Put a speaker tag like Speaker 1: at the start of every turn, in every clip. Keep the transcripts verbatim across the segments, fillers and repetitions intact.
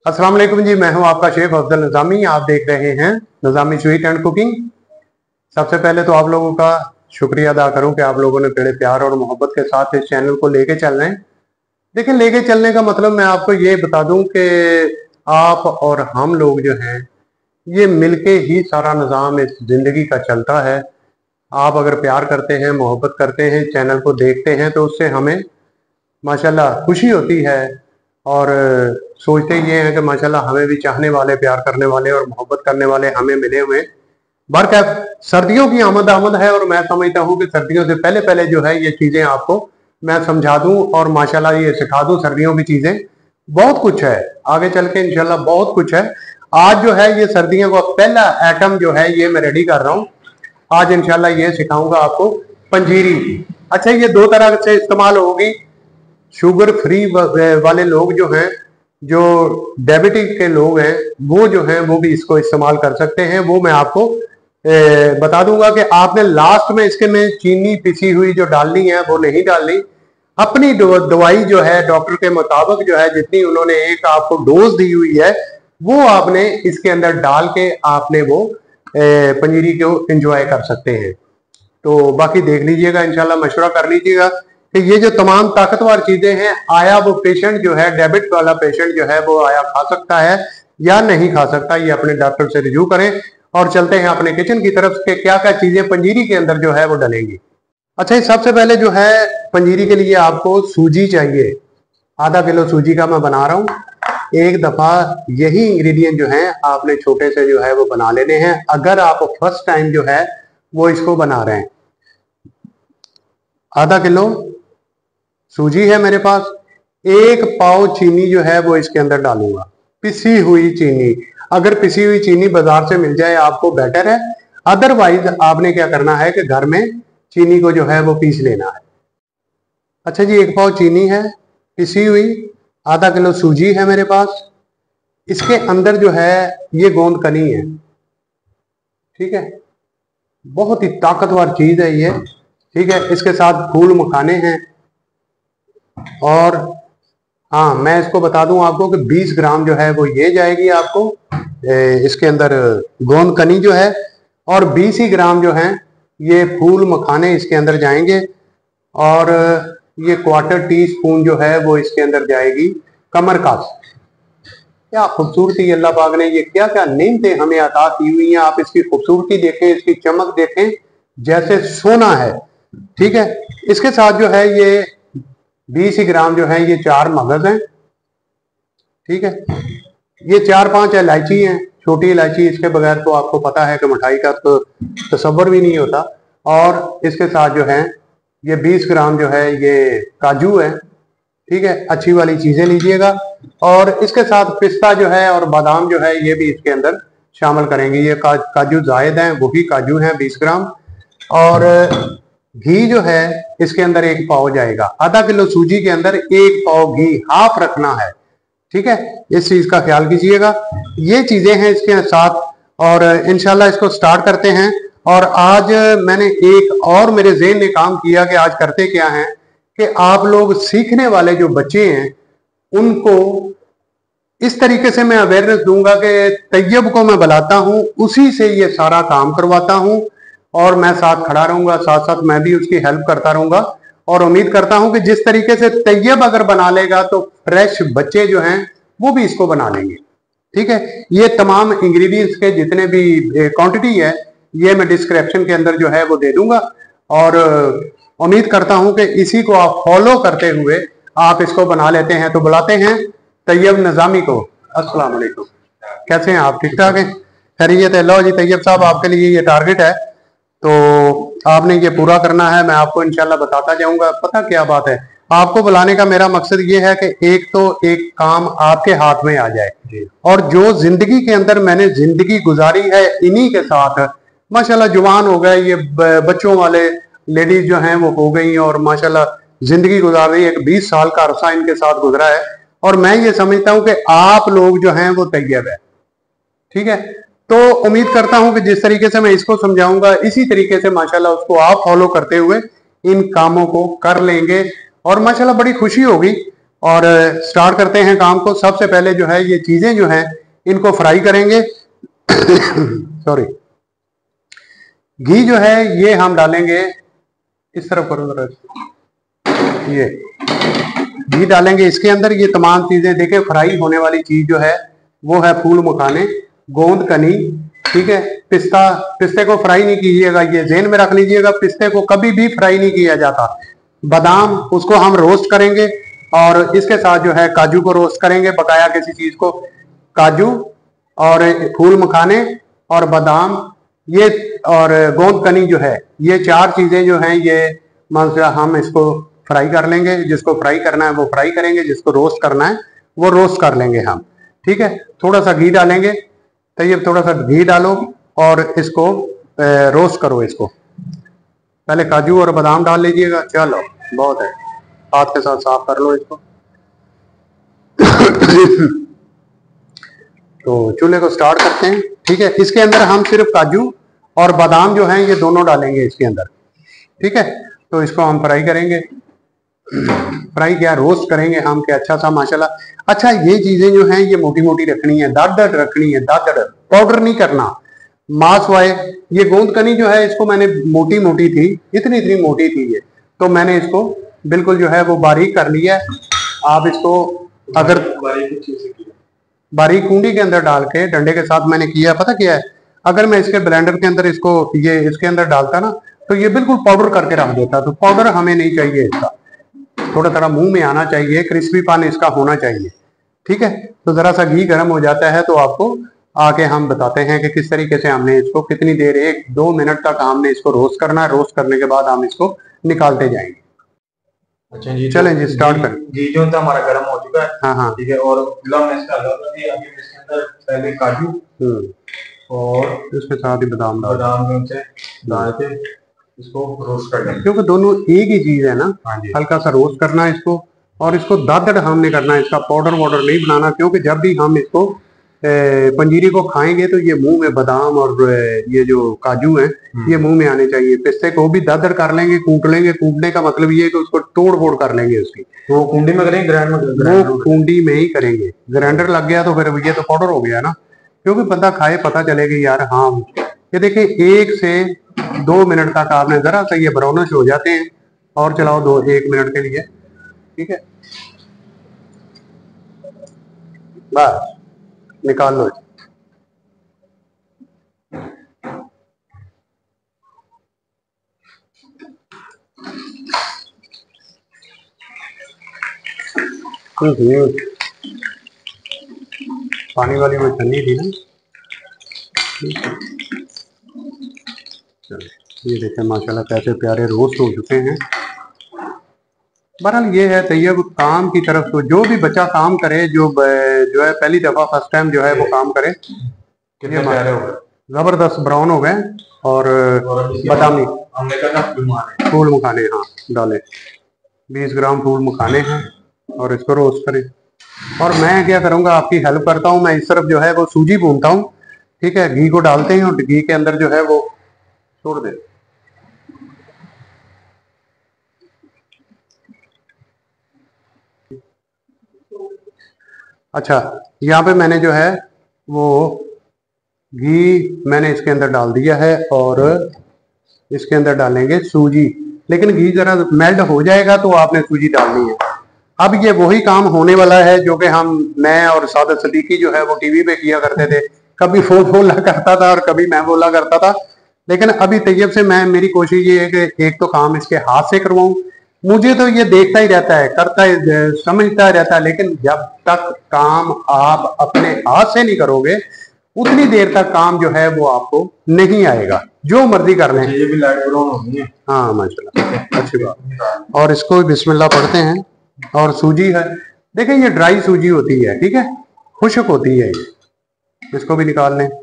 Speaker 1: अस्सलाम वालेकुम जी, मैं हूं आपका शेफ अफजल निज़ामी। आप देख रहे हैं निज़ामी स्वीट एंड कुकिंग। सबसे पहले तो आप लोगों का शुक्रिया अदा करूं कि आप लोगों ने बड़े प्यार और मोहब्बत के साथ इस चैनल को लेके चल रहे हैं। देखिए, लेके चलने का मतलब मैं आपको ये बता दूं कि आप और हम लोग जो हैं ये मिलके ही सारा निज़ाम इस जिंदगी का चलता है। आप अगर प्यार करते हैं, मोहब्बत करते हैं, चैनल को देखते हैं तो उससे हमें माशाल्लाह खुशी होती है और सोचते ये हैं कि माशाल्लाह हमें भी चाहने वाले, प्यार करने वाले और मोहब्बत करने वाले हमें मिले हुए। बरकत सर्दियों की आमद आमद है और मैं समझता हूँ कि सर्दियों से पहले पहले जो है ये चीजें आपको मैं समझा दूं और माशाल्लाह ये सिखा दूं। सर्दियों की चीजें बहुत कुछ है, आगे चल के इंशाल्लाह बहुत कुछ है। आज जो है ये सर्दियों का पहला आइटम जो है ये मैं रेडी कर रहा हूँ। आज इंशाल्लाह ये सिखाऊंगा आपको पंजीरी। अच्छा, ये दो तरह से इस्तेमाल होगी। शुगर फ्री वाले लोग जो हैं, जो डायबिटिक के लोग हैं, वो जो हैं वो भी इसको इस्तेमाल कर सकते हैं। वो मैं आपको ए, बता दूंगा कि आपने लास्ट में इसके में चीनी पिसी हुई जो डालनी है वो नहीं डालनी। अपनी दवाई जो है डॉक्टर के मुताबिक जो है जितनी उन्होंने एक आपको डोज दी हुई है वो आपने इसके अंदर डाल के आपने वो ए, पंजीरी को एंजॉय कर सकते हैं। तो बाकी देख लीजिएगा, इंशाल्लाह मशवरा कर लीजिएगा कि ये जो तमाम ताकतवर चीजें हैं, आया वो पेशेंट जो है, डेबिट वाला पेशेंट जो है वो आया खा सकता है या नहीं खा सकता, ये अपने डॉक्टर से रिव्यू करें। और चलते हैं अपने किचन की तरफ के क्या क्या चीजें पंजीरी के अंदर जो है वो डलेंगी। अच्छा, सबसे पहले जो है पंजीरी के लिए आपको सूजी चाहिए। आधा किलो सूजी का मैं बना रहा हूँ। एक दफा यही इंग्रेडिएंट जो है आपने छोटे से जो है वो बना लेने हैं अगर आप फर्स्ट टाइम जो है वो इसको बना रहे हैं। आधा किलो सूजी है मेरे पास। एक पाव चीनी जो है वो इसके अंदर डालूंगा, पिसी हुई चीनी। अगर पिसी हुई चीनी बाजार से मिल जाए आपको बेटर है, अदरवाइज आपने क्या करना है कि घर में चीनी को जो है वो पीस लेना है। अच्छा जी, एक पाव चीनी है पिसी हुई, आधा किलो सूजी है मेरे पास। इसके अंदर जो है ये गोंद कनी है, ठीक है, बहुत ही ताकतवर चीज है ये, ठीक है। इसके साथ फूल मखाने हैं और हाँ, मैं इसको बता दूं आपको कि बीस ग्राम जो है वो ये जाएगी आपको इसके अंदर गोंद कनी जो है, और बीस ही ग्राम जो है ये फूल मखाने इसके अंदर जाएंगे, और ये क्वार्टर टी स्पून जो है वो इसके अंदर जाएगी कमर कास। क्या खूबसूरती अल्लाह पाक ने, ये क्या क्या नेमतें हमें अता की हुई हैं। आप इसकी खूबसूरती देखें, इसकी चमक देखें, जैसे सोना है, ठीक है। इसके साथ जो है ये बीस ग्राम जो है ये चार मगज हैं, ठीक है। ये चार पांच इलायची हैं, छोटी इलायची, इसके बगैर तो आपको पता है कि मिठाई का तो तसव्वुर भी नहीं होता। और इसके साथ जो है ये बीस ग्राम जो है ये काजू है, ठीक है। अच्छी वाली चीजें लीजिएगा। और इसके साथ पिस्ता जो है और बादाम जो है ये भी इसके अंदर शामिल करेंगे। ये का, काजू जायद हैं, वही काजू हैं बीस ग्राम। और घी जो है इसके अंदर एक पाव जाएगा। आधा किलो सूजी के अंदर एक पाव घी हाफ रखना है, ठीक है। इस चीज का ख्याल कीजिएगा। ये चीजें हैं इसके साथ, और इंशाल्लाह इसको स्टार्ट करते हैं। और आज मैंने एक और मेरे ज़हन ने काम किया कि आज करते क्या है कि आप लोग सीखने वाले जो बच्चे हैं उनको इस तरीके से मैं अवेयरनेस दूंगा कि तैयब को मैं बुलाता हूं, उसी से ये सारा काम करवाता हूं और मैं साथ खड़ा रहूंगा, साथ साथ मैं भी उसकी हेल्प करता रहूंगा। और उम्मीद करता हूं कि जिस तरीके से तैयब अगर बना लेगा तो फ्रेश बच्चे जो हैं वो भी इसको बना लेंगे, ठीक है। ये तमाम इंग्रेडिएंट्स के जितने भी क्वांटिटी है ये मैं डिस्क्रिप्शन के अंदर जो है वो दे दूंगा। और उम्मीद करता हूं कि इसी को आप फॉलो करते हुए आप इसको बना लेते हैं। तो बुलाते हैं तैयब निज़ामी को। अस्सलाम वालेकुम, कैसे हैं आप? ठीक ठाक हैं, खैरियत है? लो जी तैयब साहब, आपके लिए ये टारगेट है, तो आपने ये पूरा करना है। मैं आपको इंशाल्लाह बताता जाऊंगा। पता क्या बात है, आपको बुलाने का मेरा मकसद ये है कि एक तो एक काम आपके हाथ में आ जाए, और जो जिंदगी के अंदर मैंने जिंदगी गुजारी है इन्हीं के साथ, माशाल्लाह जवान हो गए ये बच्चों वाले लेडीज जो हैं वो हो गई, और माशाल्लाह जिंदगी गुजार रही है। एक बीस साल का अरसा इनके साथ गुजरा है, और मैं ये समझता हूं कि आप लोग जो हैं वो तैयब है, ठीक है। तो उम्मीद करता हूं कि जिस तरीके से मैं इसको समझाऊंगा इसी तरीके से माशाल्लाह उसको आप फॉलो करते हुए इन कामों को कर लेंगे, और माशाल्लाह बड़ी खुशी होगी। और स्टार्ट करते हैं काम को। सबसे पहले जो है ये चीजें जो हैं इनको फ्राई करेंगे। सॉरी, घी जो है ये हम डालेंगे, इस तरफ करो जरा, ये घी डालेंगे इसके अंदर। ये तमाम चीजें देखिए, फ्राई होने वाली चीज जो है वो है फूल मखाने, गोंद कनी, ठीक है, पिस्ता। पिस्ते को फ्राई नहीं कीजिएगा, ये ज़हन में रख लीजिएगा, पिस्ते को कभी भी फ्राई नहीं किया जाता। बादाम, उसको हम रोस्ट करेंगे, और इसके साथ जो है काजू को रोस्ट करेंगे, बकाया किसी चीज को। काजू और फूल मखाने और बादाम, ये और गोंद कनी जो है, ये चार चीजें जो हैं ये मतलब हम इसको फ्राई कर लेंगे। जिसको फ्राई करना है वो फ्राई करेंगे, जिसको रोस्ट करना है वो रोस्ट कर लेंगे हम, ठीक है। थोड़ा सा घी डालेंगे, तो ये थोड़ा सा घी डालो और इसको रोस्ट करो। इसको पहले काजू और बादाम डाल लीजिएगा। चलो बहुत है, हाथ के साथ साफ कर लो इसको। तो चूल्हे को स्टार्ट करते हैं, ठीक है। इसके अंदर हम सिर्फ काजू और बादाम जो हैं ये दोनों डालेंगे इसके अंदर, ठीक है। तो इसको हम फ्राई करेंगे। फ्राई क्या, रोस्ट करेंगे हम कि अच्छा सा माशाल्लाह। अच्छा, ये चीजें जो हैं ये मोटी मोटी रखनी है, दाद दाद रखनी है, दाद दाद, पाउडर नहीं करना, मास वाए। ये गोंद कनी जो है इसको मैंने मोटी मोटी थी, इतनी इतनी मोटी थी ये, तो मैंने इसको बिल्कुल जो है वो बारीक कर लिया है। आप इसको अगर बारीक कुंडी के अंदर डाल के डंडे के साथ मैंने किया, पता क्या है, अगर मैं इसके ब्लेंडर के अंदर इसको ये इसके अंदर डालता ना तो ये बिल्कुल पाउडर करके रख देता। तो पाउडर हमें नहीं चाहिए, इसका थोड़ा थोड़ा मुंह में आना चाहिए, क्रिस्पीपन इसका होना चाहिए, ठीक है। तो जरा सा घी गर्म हो जाता है तो आपको आके हम बताते हैं कि किस तरीके से हमने इसको कितनी देर, एक दो मिनट तक हमने इसको रोस्ट करना है। रोस्ट करने के बाद हम इसको निकालते जाएंगे।
Speaker 2: अच्छा जी,
Speaker 1: चलें जी, स्टार्ट करें।
Speaker 2: घी जो था हमारा गर्म हो चुका है,
Speaker 1: हाँ हाँ,
Speaker 2: ठीक है। और हमने इसका अभी इसके अंदर पहले काजू और
Speaker 1: इसके साथ ही बादाम
Speaker 2: बादाम से डाल के इसको रोस्ट कर लेंगे,
Speaker 1: क्योंकि दोनों एक ही चीज है ना। हल्का सा रोस्ट करना है इसको, और इसको दादड़ हमने करना है, इसका पाउडर वाउडर नहीं बनाना। क्योंकि जब भी हम इसको पंजीरी को खाएंगे तो ये मुंह में बादाम और ये जो काजू हैं ये मुंह में आने चाहिए। पिस्ते को भी दादड़ कर लेंगे, कूट लेंगे। कूटने का मतलब ये है कि उसको तोड़ फोड़ कर लेंगे उसकी।
Speaker 2: तो कुंडी में करेंगे, ग्राइंडर
Speaker 1: वो कुंडी में ही करेंगे। ग्राइंडर लग गया तो फिर ये तो पाउडर हो गया ना। क्योंकि बंदा खाए पता चलेगा यार। हाँ, ये देखिए, एक से दो मिनट तक आपने जरा सा ये ब्राउनिश हो जाते हैं, और चलाओ दो एक मिनट के लिए, ठीक है। बस निकाल लो। पानी वाली वो ठंडी थी ना। ये देखें माशाल्लाह कैसे प्यारे रोस्ट हो चुके हैं। बहरहाल ये है तैयब काम की तरफ। तो जो भी बच्चा काम करे, जो जो है पहली दफा फर्स्ट टाइम जो है वो काम करे,
Speaker 2: कितने प्यारे हो गए,
Speaker 1: जबरदस्त ब्राउन हो गए। और बादामी
Speaker 2: हमने करना
Speaker 1: फूल मखाने, हाँ डाले, बीस ग्राम फूल मखाने हैं और इसको रोस्ट करें। और मैं क्या करूंगा, आपकी हेल्प करता हूँ। मैं इस तरफ जो है वो सूजी भूनता हूँ, ठीक है। घी को डालते हैं और घी के अंदर जो है वो छोड़ दे। अच्छा, यहाँ पे मैंने जो है वो घी मैंने इसके अंदर डाल दिया है, और इसके अंदर डालेंगे सूजी। लेकिन घी जरा मेल्ट हो जाएगा तो आपने सूजी डालनी है। अब ये वही काम होने वाला है जो कि हम मैं और सादत सदीकी जो है वो टीवी पे किया करते थे। कभी वो बोला करता था और कभी मैं बोला करता था। लेकिन अभी तैयब से मैं मेरी कोशिश ये है कि एक तो काम इसके हाथ से करवाऊं। मुझे तो ये देखता ही रहता है, करता है, समझता रहता है, लेकिन जब तक काम आप अपने हाथ से नहीं करोगे उतनी देर तक काम जो है वो आपको नहीं आएगा, जो मर्जी कर लें।
Speaker 2: ये भी लाइट ब्राउन होनी है।
Speaker 1: हाँ माशाल्लाह, अच्छी बात। और इसको बिस्मिल्लाह पढ़ते हैं। और सूजी है, देखिए ये ड्राई सूजी होती है, ठीक है, खुश्क होती है ये। इसको भी निकाल लें।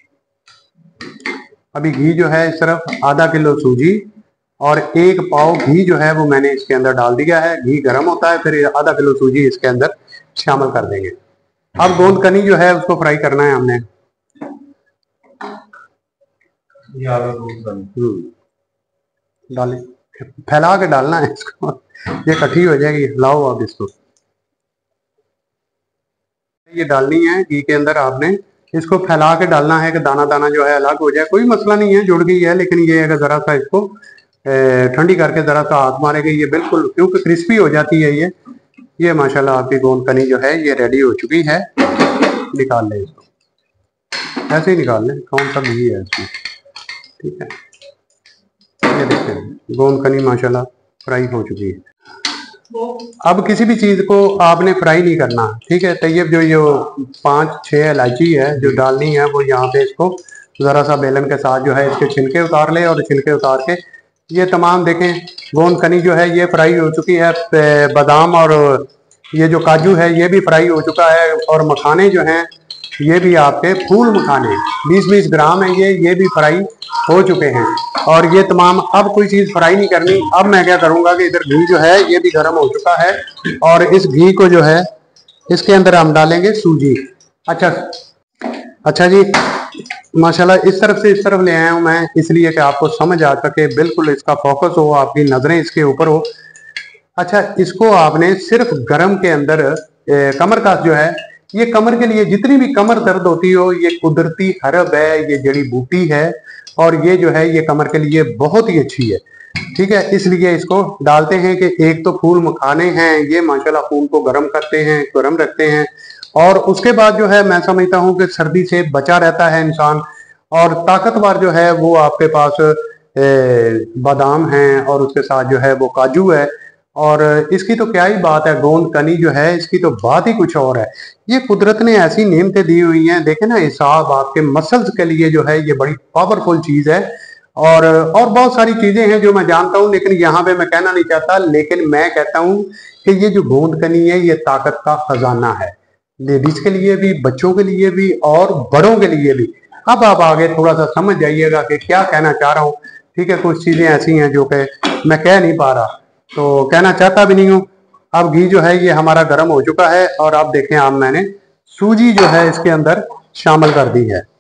Speaker 1: अभी घी जो है इस तरफ आधा किलो सूजी और एक पाव घी जो है वो मैंने इसके अंदर डाल दिया है। घी गर्म होता है, फिर आधा किलो सूजी इसके अंदर शामिल कर देंगे। अब गोंद कनी जो है उसको फ्राई करना है हमने। डालें, फैला के डालना है इसको, ये इकट्ठी हो जाएगी। लाओ आप इसको, ये डालनी है घी के अंदर। आपने इसको फैला के डालना है कि दाना दाना जो है अलग हो जाए। कोई मसला नहीं है, जुड़ गई है, लेकिन ये है कि जरा सा इसको ठंडी करके जरा सा हाथ मारेंगे ये बिल्कुल, क्योंकि क्रिस्पी हो जाती है ये ये माशाल्लाह आपकी गोंद कनी जो है ये रेडी हो चुकी है। निकाल लें इसको, ऐसे ही निकाल लें, कौन सा घी है इसमें। ठीक है, ये देखिए गोंद कनी माशाल्लाह फ्राई हो चुकी है। अब किसी भी चीज को आपने फ्राई नहीं करना, ठीक है। तैयब जो ये पांच छह इलायची है जो डालनी है, वो यहाँ पे इसको जरा सा बेलन के साथ जो है इसके छिलके उतार ले, और छिलके उतार के ये तमाम देखें गोंद कनी जो है ये फ्राई हो चुकी है। बादाम और ये जो काजू है ये भी फ्राई हो चुका है, और मखाने जो हैं ये भी आपके फूल मखाने बीस बीस ग्राम है ये ये भी फ्राई हो चुके हैं। और ये तमाम, अब कोई चीज फ्राई नहीं करनी। अब मैं क्या करूंगा कि इधर घी जो है ये भी गर्म हो चुका है, और इस घी को जो है इसके अंदर हम डालेंगे सूजी। अच्छा अच्छा जी, माशाल्लाह इस तरफ से इस तरफ ले आया हूं मैं, इसलिए कि आपको समझ आ सके, बिल्कुल इसका फोकस हो, आपकी नजरें इसके ऊपर हो। अच्छा, इसको आपने सिर्फ गरम के अंदर ए, कमर कस जो है, ये कमर के लिए, जितनी भी कमर दर्द होती हो, ये कुदरती हर्ब है, ये जड़ी बूटी है, और ये जो है ये कमर के लिए बहुत ही अच्छी है। ठीक है, इसलिए इसको डालते हैं कि एक तो फूल मखाने हैं ये माशाल्लाह खून को गर्म करते हैं, गर्म रखते हैं, और उसके बाद जो है मैं समझता हूँ कि सर्दी से बचा रहता है इंसान। और ताकतवर जो है वो आपके पास बादाम हैं, और उसके साथ जो है वो काजू है, और इसकी तो क्या ही बात है, गोंद कनी जो है इसकी तो बात ही कुछ और है। ये कुदरत ने ऐसी नेमतें दी हुई हैं, देखे ना, हिसाब आपके मसल्स के लिए जो है ये बड़ी पावरफुल चीज है। और और बहुत सारी चीजें हैं जो मैं जानता हूं, लेकिन यहाँ पे मैं कहना नहीं चाहता, लेकिन मैं कहता हूं कि ये जो गोंद कनी है ये ताकत का खजाना है, लेडीज के लिए भी, बच्चों के लिए भी, और बड़ों के लिए भी। अब आप आगे थोड़ा सा समझ जाइएगा कि क्या कहना चाह रहा हूँ। ठीक है, कुछ चीजें ऐसी हैं जो कि मैं कह नहीं पा रहा, तो कहना चाहता भी नहीं हूं। अब घी जो है ये हमारा गर्म हो चुका है, और आप देखें, अब मैंने सूजी जो है इसके अंदर शामिल कर दी है।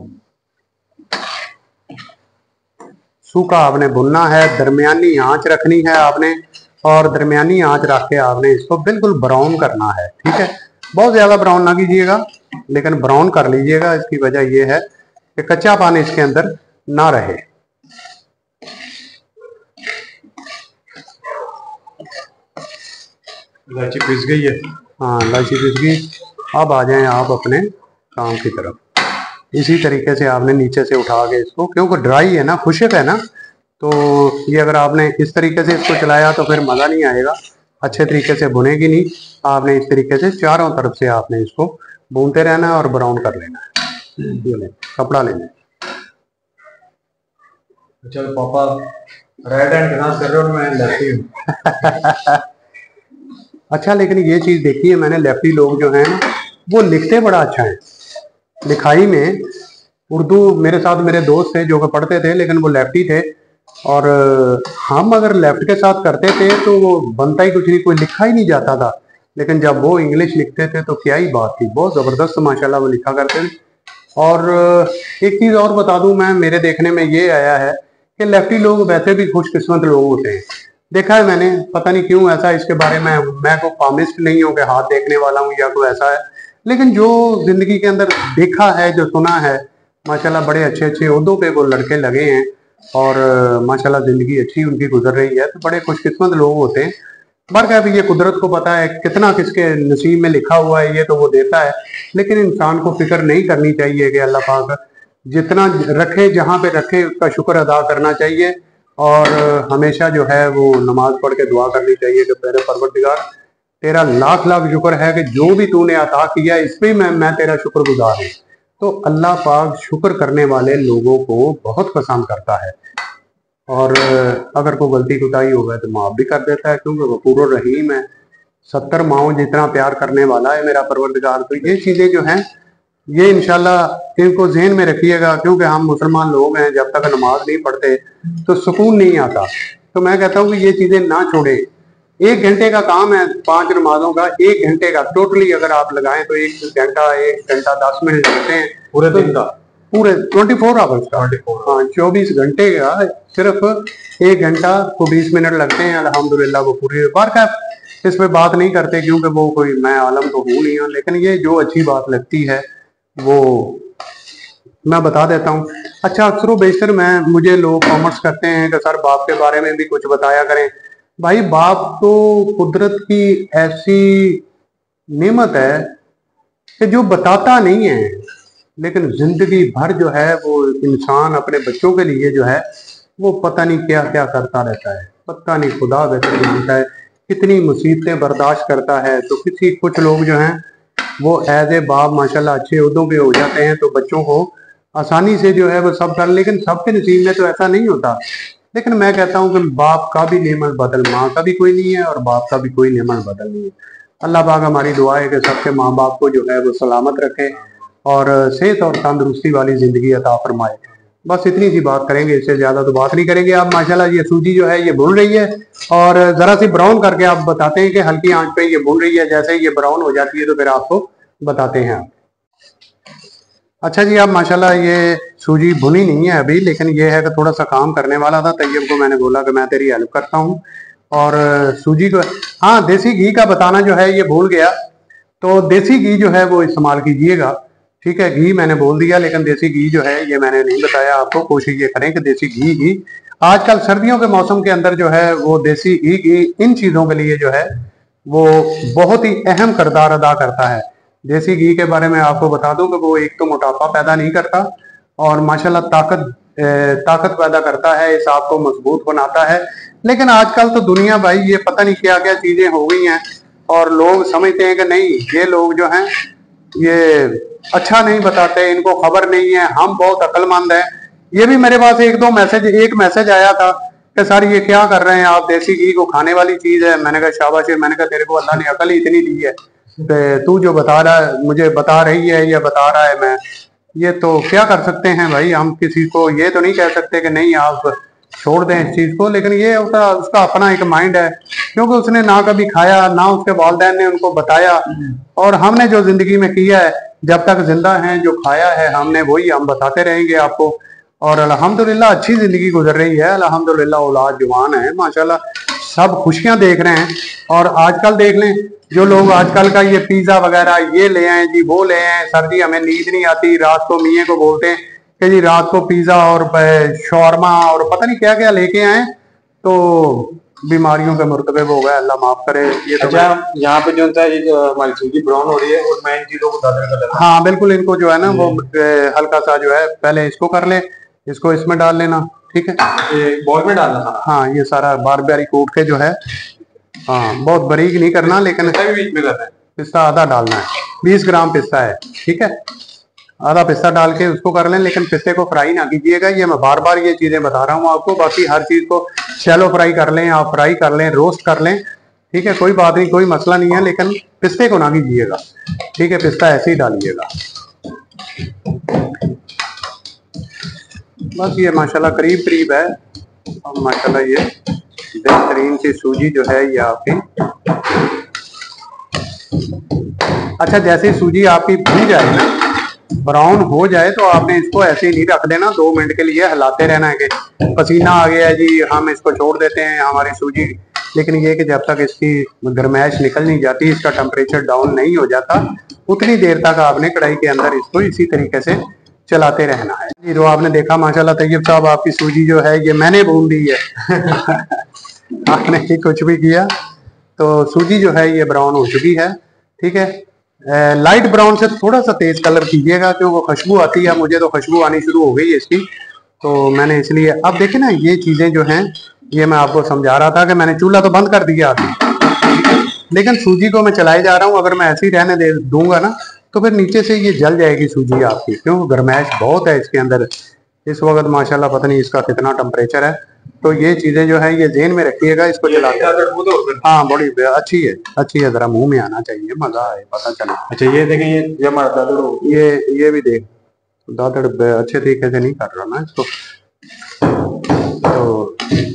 Speaker 1: सूखा आपने भुनना है, दरमियानी आंच रखनी है आपने, और दरमियानी आंच रख के आपने इसको बिल्कुल ब्राउन करना है। ठीक है, बहुत ज्यादा ब्राउन ना कीजिएगा, लेकिन ब्राउन कर लीजिएगा। इसकी वजह यह है कि कच्चा पानी इसके अंदर ना रहे।
Speaker 2: इलायची पिस गई है,
Speaker 1: हाँ इलायची पिस गई। अब आ जाएं आप अपने काम की तरफ। इसी तरीके से आपने नीचे से उठा के इसको, क्योंकि ड्राई है ना, खुश्क है ना, तो ये अगर आपने इस तरीके से इसको चलाया तो फिर मज़ा नहीं आएगा, अच्छे तरीके से बुनेगी नहीं। आपने इस तरीके से चारों तरफ से आपने इसको भूनते रहना है और ब्राउन कर लेना है। ये ले, कपड़ा ले लें।
Speaker 2: अच्छा पापा राइट हैंड के साथ कर रहे हो, मैं लेफ्टी हूँ।
Speaker 1: अच्छा, लेकिन ये चीज़ देखी है मैंने, लेफ्टी लोग जो हैं वो लिखते बड़ा अच्छा है। लिखाई में उर्दू, मेरे साथ मेरे दोस्त थे जो कि पढ़ते थे, लेकिन वो लेफ्टी थे, और हम अगर लेफ्ट के साथ करते थे तो वो बनता ही कुछ नहीं, कोई लिखा ही नहीं जाता था। लेकिन जब वो इंग्लिश लिखते थे तो क्या ही बात थी, बहुत ज़बरदस्त माशाल्लाह वो लिखा करते थे। और एक चीज़ और बता दूं मैं, मेरे देखने में ये आया है कि लेफ्टी लोग वैसे भी खुशकिस्मत लोग होते हैं। देखा है मैंने, पता नहीं क्यों ऐसा, इसके बारे में मैं कोई पामिस्ट नहीं हूँ कि हाथ देखने वाला हूँ या कोई ऐसा है, लेकिन जो जिंदगी के अंदर देखा है, जो सुना है, माशाल्लाह बड़े अच्छे अच्छे ओहदों पे वो लड़के लगे हैं, और माशाल्लाह जिंदगी अच्छी उनकी गुजर रही है, तो बड़े खुशकिस्मत लोग होते हैं। पर क्या, ये कुदरत को पता है कितना किसके नसीब में लिखा हुआ है, ये तो वो देता है। लेकिन इंसान को फिक्र नहीं करनी चाहिए कि अल्लाह पाक जितना रखे, जहाँ पे रखे, उसका शुक्र अदा करना चाहिए, और हमेशा जो है वो नमाज पढ़ के दुआ करनी चाहिए कि मेरे परवरदिगार तेरा लाख लाख शुक्र है कि जो भी तूने अता किया इस पे मैं मैं तेरा शुक्रगुजार हूँ। तो अल्लाह पाक शुक्र करने वाले लोगों को बहुत पसंद करता है, और अगर कोई गलती कोताही हो गए तो माफ भी कर देता है, क्योंकि गफूर रहीम है। सत्तर माओ जितना प्यार करने वाला है मेरा परवरदिगार। तो ये चीज़ें जो हैं ये इंशाल्लाह इनको जहन में रखिएगा, क्योंकि हम मुसलमान लोग हैं, जब तक नमाज नहीं पढ़ते तो सुकून नहीं आता। तो मैं कहता हूँ कि ये चीज़ें ना छोड़े। एक घंटे का काम है पांच नमाजों का, एक घंटे का टोटली अगर आप लगाएं तो एक घंटा एक घंटा दस मिनट लगते हैं
Speaker 2: पूरे दिन का,
Speaker 1: पूरे ट्वेंटी फोर आवर्स का, हाँ चौबीस घंटे का सिर्फ एक घंटा को बीस मिनट लगते हैं। अल्हम्दुलिल्लाह वो पूरी बार का इस पे बात नहीं करते क्योंकि वो कोई मैं आलम तो हूँ नहीं हूँ, लेकिन ये जो अच्छी बात लगती है वो मैं बता देता हूँ। अच्छा, अक्सर बेशतर मैं मुझे लोग कॉमेंट्स करते हैं कि सर बाप के बारे में भी कुछ बताया करें। भाई, बाप तो कुदरत की ऐसी नेमत है कि जो बताता नहीं है, लेकिन जिंदगी भर जो है वो इंसान अपने बच्चों के लिए जो है वो पता नहीं क्या क्या करता रहता है। पता नहीं, खुदा बेहतर जानता है कितनी मुसीबतें बर्दाश्त करता है। तो किसी कुछ लोग जो हैं वो एज ए बाप माशाल्लाह अच्छे उहदों पे हो जाते हैं, तो बच्चों को आसानी से जो है वो सब कर, लेकिन सबके नसीब में तो ऐसा नहीं होता। लेकिन मैं कहता हूँ कि बाप का भी नेमत बदल माँ का भी कोई नहीं है, और बाप का भी कोई नेमत बदल नहीं है। अल्लाह पाक हमारी दुआ है कि सबके माँ बाप को जो है वो सलामत रखे और सेहत और तंदुरुस्ती वाली जिंदगी अता फरमाए। बस इतनी सी बात करेंगे, इससे ज्यादा तो बात नहीं करेंगे। आप माशाल्लाह ये सूजी जो है ये भून रही है, और जरा सी ब्राउन करके आप बताते हैं कि हल्की आंच पे ये भून रही है। जैसे ये ब्राउन हो जाती है तो फिर आपको बताते हैं आप। अच्छा जी, आप माशाल्लाह ये सूजी भुनी नहीं है अभी, लेकिन ये है कि थोड़ा सा काम करने वाला था। तैयब को मैंने बोला कि मैं तेरी हेल्प करता हूँ, और सूजी को, हाँ, देसी घी का बताना जो है ये भूल गया, तो देसी घी जो है वो इस्तेमाल कीजिएगा। ठीक है, घी मैंने बोल दिया, लेकिन देसी घी जो है ये मैंने नहीं बताया आपको। कोशिश ये करें कि देसी घी ही आजकल सर्दियों के मौसम के अंदर जो है वो देसी घी की इन चीजों के लिए जो है वो बहुत ही अहम किरदार अदा करता है। देसी घी के बारे में आपको बता दूं कि वो एक तो मोटापा पैदा नहीं करता, और माशाल्लाह ताकत ताकत पैदा करता है, इस आप को मजबूत बनाता है। लेकिन आजकल तो दुनिया भाई ये पता नहीं क्या क्या चीजें हो गई हैं, और लोग समझते हैं कि नहीं, ये लोग जो हैं ये अच्छा नहीं बताते, इनको खबर नहीं है, हम बहुत अक्लमंद हैं। ये भी मेरे पास एक दो मैसेज एक मैसेज आया था कि सर ये क्या कर रहे हैं आप, देसी घी को खाने वाली चीज है। मैंने कहा शाबाश है, मैंने कहा तेरे को अल्लाह ने अकल ही इतनी दी है, तू जो बता रहा है, मुझे बता रही है या बता रहा है, मैं ये तो क्या कर सकते हैं भाई। हम किसी को ये तो नहीं कह सकते कि नहीं आप छोड़ दें इस चीज को, लेकिन ये उसका उसका अपना एक माइंड है, क्योंकि उसने ना कभी खाया, ना उसके वालिदैन ने उनको बताया, और हमने जो जिंदगी में किया है, जब तक जिंदा हैं, जो खाया है हमने वही हम बताते रहेंगे आपको। और अल्हम्दुलिल्लाह अच्छी जिंदगी गुजर रही है, अल्हम्दुलिल्लाह औलाद जवान है माशाल्लाह, सब खुशियां देख रहे हैं। और आजकल देख लें, जो लोग आजकल का ये पिज्जा वगैरह ये ले आए जी, वो ले आए, सर जी हमें नींद नहीं आती, रात को मियाँ को बोलते हैं कि जी रात को पिज्जा और शौरमा और पता नहीं क्या क्या लेके आए, तो बीमारियों के मुर्तबे हो गए, अल्लाह माफ करे। ये तो
Speaker 2: अच्छा, यहाँ पे जो होता है ये हमारी सूजी ब्राउन हो रही है, और मैं इन चीजों को दादर कर लेता हूं।
Speaker 1: हाँ बिल्कुल, इनको जो है ना वो हल्का सा जो है पहले इसको कर ले, इसको इसमें डाल लेना। ठीक है,
Speaker 2: ये बॉल में डालना था।
Speaker 1: हाँ, ये सारा बार बारी कूट के जो है, हाँ बहुत बारीक नहीं करना, लेकिन
Speaker 2: बीच में करना है।
Speaker 1: पिस्ता आधा डालना है, बीस ग्राम पिस्ता है। ठीक है, आधा पिस्ता डाल के उसको कर लें, लेकिन पिस्ते को फ्राई ना कीजिएगा। ये मैं बार बार ये चीजें बता रहा हूँ आपको। बाकी हर चीज को शैलो फ्राई कर लें, आप फ्राई कर लें, रोस्ट कर लें, ठीक है, कोई बात नहीं, कोई मसला नहीं है, लेकिन पिस्ते को ना कीजिएगा। ठीक है, पिस्ता ऐसे ही डालिएगा। बस ये माशाल्लाह करीब करीब है, और माशाल्लाह ये बेहतरीन सी सूजी जो है ये आपकी। अच्छा, जैसे सूजी आपकी भून जाए ना, ब्राउन हो जाए, तो आपने इसको ऐसे ही नहीं रख देना, दो मिनट के लिए हिलाते रहना है कि पसीना आ गया है जी हम इसको छोड़ देते हैं हमारी सूजी। लेकिन ये कि जब तक इसकी गर्माइश निकल नहीं जाती, इसका टेम्परेचर डाउन नहीं हो जाता, उतनी देर तक आपने कढ़ाई के अंदर इसको इसी तरीके से चलाते रहना है जी। तो आपने देखा माशाल्लाह तैयब साहब, आपकी सूजी जो है ये मैंने भून दी है आपने ही कुछ भी किया। तो सूजी जो है ये ब्राउन हो चुकी है। ठीक है, लाइट ब्राउन से थोड़ा सा तेज कलर कीजिएगा, क्योंकि खुशबू आती है, मुझे तो खुशबू आनी शुरू हो गई है इसकी, तो मैंने इसलिए। अब देखें ना, ये चीजें जो हैं ये मैं आपको समझा रहा था कि मैंने चूल्हा तो बंद कर दिया अभी, लेकिन सूजी को मैं चलाए जा रहा हूँ। अगर मैं ऐसे ही रहने दे दूंगा ना, तो फिर नीचे से ये जल जाएगी सूजी आपकी, क्योंकि गर्माइश बहुत है इसके अंदर इस वक्त माशाल्लाह। पता नहीं इसका कितना टेम्परेचर है, तो ये चीजें जो है ये ज़हन में रखिएगा, इसको चलाते हैं। हाँ, बड़ी अच्छी है, अच्छी है, जरा मुंह में आना चाहिए, मजा आए, पता चले।
Speaker 2: अच्छा, ये देखें, ये हमारा दादड़,
Speaker 1: ये ये भी देख, दादड़ अच्छे तरीके से नहीं कर रहा ना इसको, तो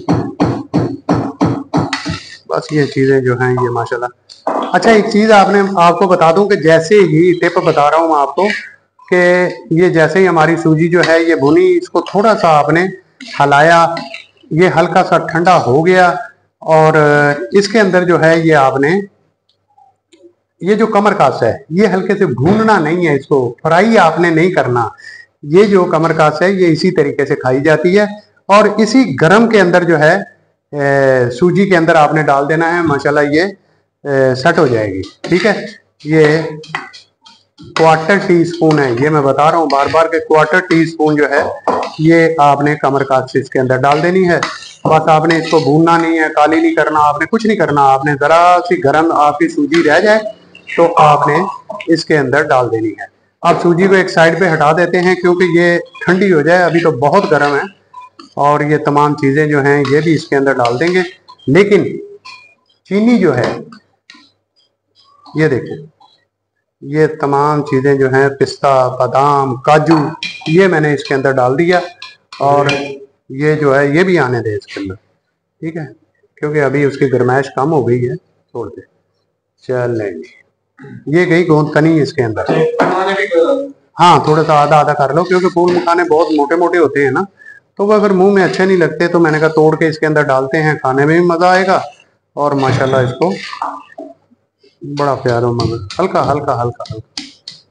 Speaker 1: बस ये चीजें जो हैं ये माशाल्लाह। अच्छा, एक चीज आपने आपको बता दूं कि जैसे ही टिप बता रहा हूँ आपको कि ये जैसे ही हमारी सूजी जो है ये भुनी, इसको थोड़ा सा आपने हलाया, ये हल्का सा ठंडा हो गया, और इसके अंदर जो है ये आपने ये जो कमर कास है ये हल्के से भूनना नहीं है, इसको फ्राई आपने नहीं करना। ये जो कमर कास है ये इसी तरीके से खाई जाती है और इसी गरम के अंदर जो है ए, सूजी के अंदर आपने डाल देना है, माशाल्लाह ये ए, सेट हो जाएगी। ठीक है, ये क्वार्टर टी स्पून है, ये मैं बता रहा हूँ बार बार के क्वार्टर टी स्पून जो है ये आपने कमर कास इसके अंदर डाल देनी है। बस आपने इसको भूनना नहीं है, काली नहीं करना, आपने कुछ नहीं करना। आपने जरा सी गर्म आपकी सूजी रह जाए तो आपने इसके अंदर डाल देनी है। अब सूजी को एक साइड पे हटा देते हैं क्योंकि ये ठंडी हो जाए, अभी तो बहुत गर्म है। और ये तमाम चीजें जो हैं ये भी इसके अंदर डाल देंगे। लेकिन चीनी जो है ये देखिए, ये तमाम चीजें जो हैं पिस्ता, बादाम, काजू, ये मैंने इसके अंदर डाल दिया और ये जो है ये भी आने दे इसके अंदर। ठीक है, क्योंकि अभी उसकी गर्माइश कम हो गई है, छोड़ दे। चलेंगे, ये गई गोंदकनी इसके अंदर। हाँ, थोड़ा सा आधा आधा कर लो क्योंकि फूल मखाने बहुत मोटे मोटे होते हैं ना, तो वो अगर मुंह में अच्छे नहीं लगते तो मैंने कहा तोड़ के इसके अंदर डालते हैं, खाने में भी मजा आएगा और माशाल्लाह इसको बड़ा प्यारा मगर हल्का हल्का हल्का हल्का।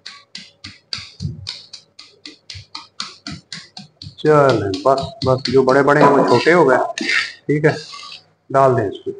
Speaker 1: चल बस बस, जो बड़े बड़े हैं वो छोटे हो गए। ठीक है, डाल दें इसको।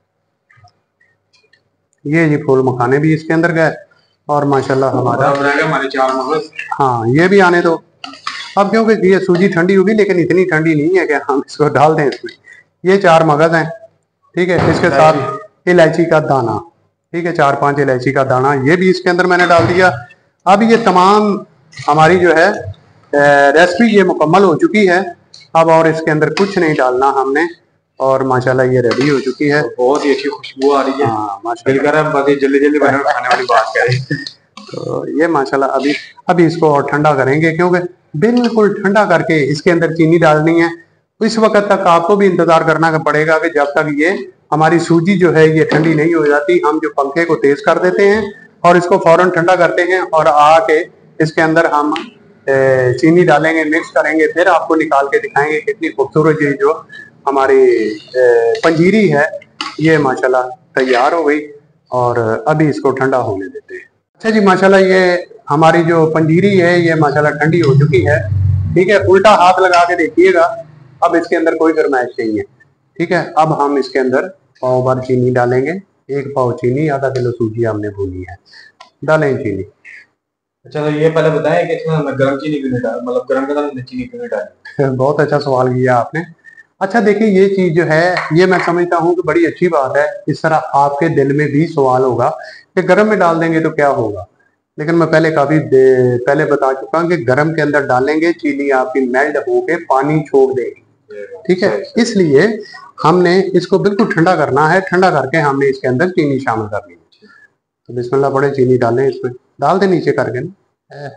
Speaker 1: ये जी फूल मखाने भी इसके अंदर गए और माशाल्लाह हमारा हमारे चार मगज, हाँ ये भी आने दो। अब क्योंकि ये सूजी ठंडी होगी लेकिन इतनी ठंडी नहीं है कि हम इसको डाल दें इसमें। ये चार मगज हैं। ठीक है, इसके साथ इलायची का दाना, ठीक है, चार पांच इलायची का दाना ये भी इसके अंदर मैंने डाल दिया। अब ये तमाम हमारी जो है रेसिपी ये मुकम्मल हो चुकी है। अब और इसके अंदर कुछ नहीं डालना हमने और माशाल्लाह ये रेडी हो चुकी है।
Speaker 2: बहुत ही अच्छी खुशबू आ रही है।
Speaker 1: हाँ माशाल्लाह,
Speaker 2: जल्दी जल्दी खाने वाली बात करें
Speaker 1: तो ये माशाल्लाह अभी अभी इसको और ठंडा करेंगे क्योंकि बिल्कुल ठंडा करके इसके अंदर चीनी डालनी है। इस वक्त तक आपको भी इंतजार करना पड़ेगा कि जब तक ये हमारी सूजी जो है ये ठंडी नहीं हो जाती। हम जो पंखे को तेज कर देते हैं और इसको फौरन ठंडा करते हैं और आके इसके अंदर हम चीनी डालेंगे, मिक्स करेंगे, फिर आपको निकाल के दिखाएंगे कितनी खूबसूरत ये जो हमारी पंजीरी है ये माशाल्लाह तैयार हो गई। और अभी इसको ठंडा होने देते हैं। अच्छा जी, माशाल्लाह ये हमारी जो पंजीरी है ये माशाल्लाह ठंडी हो चुकी है। ठीक है, उल्टा हाथ लगा के देखिएगा, अब इसके अंदर कोई गर्माइश नहीं है। ठीक है, अब हम इसके अंदर पाव भर चीनी डालेंगे। एक पाव चीनी, आधा किलो सूजी हमने भूनी है, डालें चीनी।
Speaker 2: अच्छा, तो ये पहले बताएं कि इसमें गर्म चीनी क्यों नहीं डाल, मतलब गर्म गर्म चीनी क्यों नहीं डाली?
Speaker 1: बहुत अच्छा सवाल किया आपने। अच्छा देखिए, ये चीज जो है ये मैं समझता हूँ कि बड़ी अच्छी बात है। इस तरह आपके दिल में भी सवाल होगा कि गर्म में डाल देंगे तो क्या होगा, लेकिन मैं पहले काफी पहले बता चुका हूँ कि गर्म के अंदर डालेंगे चीनी आपकी मेल्ट होके पानी छोड़ देगी। ठीक है, इसलिए हमने इसको बिल्कुल ठंडा करना है। ठंडा करके हमने इसके अंदर चीनी शामिल करनी है। तो बिस्मिल्लाह पड़े, चीनी डालें, इसमें डाल दे नीचे करके ना।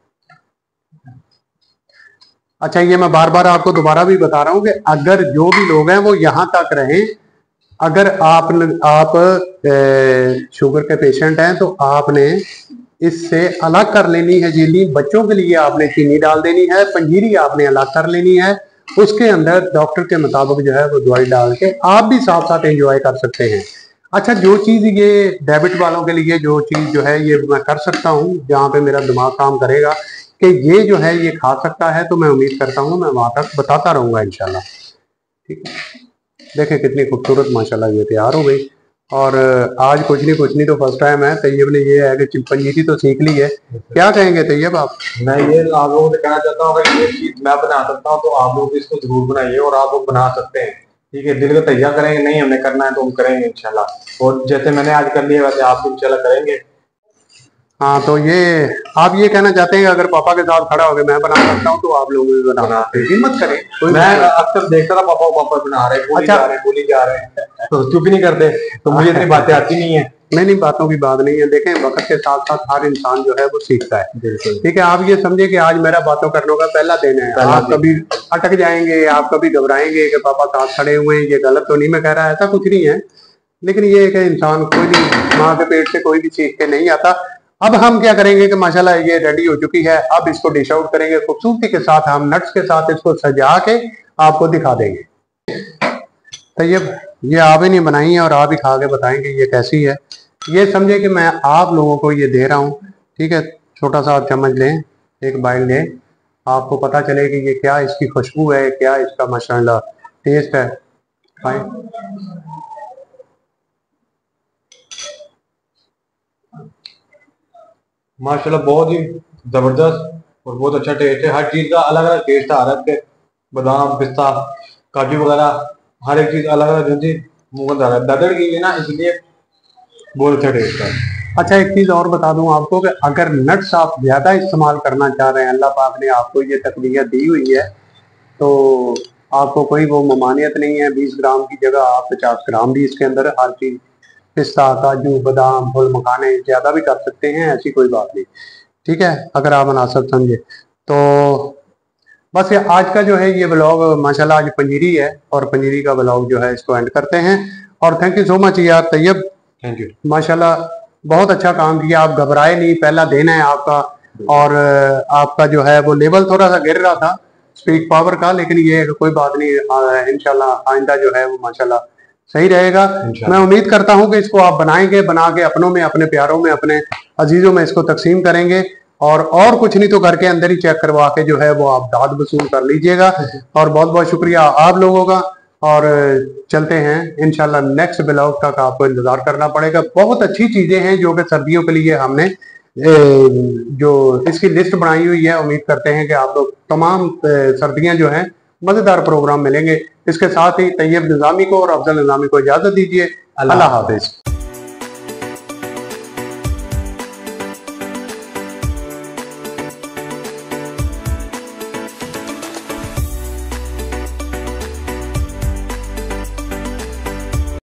Speaker 1: अच्छा, ये मैं बार बार आपको दोबारा भी बता रहा हूँ कि अगर जो भी लोग हैं वो यहाँ तक रहें। अगर आप आप शुगर के पेशेंट हैं तो आपने इससे अलग कर लेनी है झिल्ली। बच्चों के लिए आपने चीनी डाल देनी है, पंजीरी आपने अलग कर लेनी है। उसके अंदर डॉक्टर के मुताबिक जो है वो दवाई डाल के आप भी साथ साथ एंजॉय कर सकते हैं। अच्छा, जो चीज ये डेबिट वालों के लिए जो चीज जो है ये मैं कर सकता हूँ, जहाँ पे मेरा दिमाग काम करेगा कि ये जो है ये खा सकता है, तो मैं उम्मीद करता हूँ मैं वहां तक बताता रहूंगा इंशाल्लाह। ठीक है, देखें कितनी खूबसूरत माशाल्लाह ये तैयार हो गई। और आज कुछ नहीं कुछ नहीं तो फर्स्ट टाइम है। तैयब ने ये है कि पंजीरी तो सीख ली है। क्या कहेंगे तैयब आप?
Speaker 2: मैं ये आप लोगों से कहना चाहता हूँ, अगर ये चीज मैं बना सकता हूँ तो आप लोग इसको जरूर बनाइए और आप लोग बना सकते हैं। ठीक है, दिल को तैयार करेंगे, नहीं हमें करना है तो हम करेंगे इंशाल्लाह। और जैसे मैंने आज कर लिया वैसे आप इंशाल्लाह करेंगे।
Speaker 1: हाँ, तो ये आप ये कहना चाहते हैं अगर पापा के साथ खड़ा होकर मैं बना सकता हूँ तो आप लोग भी बना सकते हैं। हिम्मत करें।
Speaker 2: मैं अक्सर देखता था पापा पापा बना रहे, बोली
Speaker 1: अच्छा।
Speaker 2: जा रहे बोली जा रहे हैं तो चुप नहीं करते, तो मुझे इतनी बातें आती नहीं है।
Speaker 1: नहीं नहीं, बातों की बात नहीं है। देखें, वक्त के साथ साथ हर इंसान जो है वो सीखता है। ठीक है, आप ये समझे कि आज मेरा बातों करने का पहला दिन है। आप कभी अटक जाएंगे, आप कभी घबराएंगे कि पापा साथ खड़े हुए हैं, ये गलत तो नहीं मैं कह रहा, ऐसा कुछ नहीं है। लेकिन ये है कि इंसान कोई भी माँ के पेट से कोई भी सीख के नहीं आता। अब हम क्या करेंगे कि माशाल्लाह ये रेडी हो चुकी है। अब इसको डिश आउट करेंगे खूबसूरती के साथ। हम नट्स के साथ इसको सजा के आपको दिखा देंगे। तैयब ये आप ही नहीं बनाई है और आप ही खा के बताएंगे ये कैसी है। ये समझे कि मैं आप लोगों को ये दे रहा हूँ, ठीक है। छोटा सा आप चम्मच लें, एक बाइट लें, आपको पता चले कि ये क्या इसकी खुशबू है, क्या इसका माशाल्लाह टेस्ट है। फाइन।
Speaker 2: माशाल्लाह बहुत ही जबरदस्त और बहुत अच्छा टेस्ट है। हर चीज का अलग अलग टेस्ट आ रहा है, बादाम पिस्ता काजू वगैरह हर एक चीज अलग अलग जो मुंह में आ रहा है। ददड़ की है ना, इसलिए बहुत अच्छा टेस्ट है।
Speaker 1: अच्छा एक चीज और बता दूं आपको कि अगर नट्स आप ज्यादा इस्तेमाल करना चाह रहे हैं, अल्लाह पाक ने आपको ये तकनीक दी हुई है, तो आपको कोई वो ममानियत नहीं है। बीस ग्राम की जगह आप पचास ग्राम भी इसके अंदर हर चीज पिस्ता काजू बादाम फुल मखाने ज्यादा भी कर सकते हैं, ऐसी कोई बात नहीं, ठीक है, अगर आप मुनासिब समझे तो। बस ये आज का जो है ये ब्लॉग माशाल्लाह आज पंजीरी है और पंजीरी का ब्लॉग जो है इसको एंड करते हैं। और थैंक यू सो मच यार तैयब,
Speaker 2: थैंक यू
Speaker 1: माशाल्लाह बहुत अच्छा काम किया, आप घबराए नहीं, पहला दिन है आपका। और आपका जो है वो लेवल थोड़ा सा गिर रहा था स्पीड पावर का, लेकिन ये कोई बात नहीं, इंशाल्लाह आइंदा जो है वो माशाल्लाह सही रहेगा। मैं उम्मीद करता हूं कि इसको आप बनाएंगे, बना के अपनों में अपने प्यारों में अपने अजीजों में इसको तकसीम करेंगे। और और कुछ नहीं तो घर के अंदर ही चेक करवा के जो है वो आप दाद वसूल कर लीजिएगा। और बहुत बहुत शुक्रिया आप लोगों का। और चलते हैं इंशाल्लाह नेक्स्ट ब्लॉग तक आपको इंतजार करना पड़ेगा। बहुत अच्छी चीजें हैं जो कि सर्दियों के लिए हमने जो इसकी लिस्ट बनाई हुई है। उम्मीद करते हैं कि आप लोग तमाम सर्दियां जो हैं मजेदार प्रोग्राम मिलेंगे। इसके साथ ही तैयब निजामी को और अफजल निजामी को इजाजत दीजिए। अल्लाह हाफिज।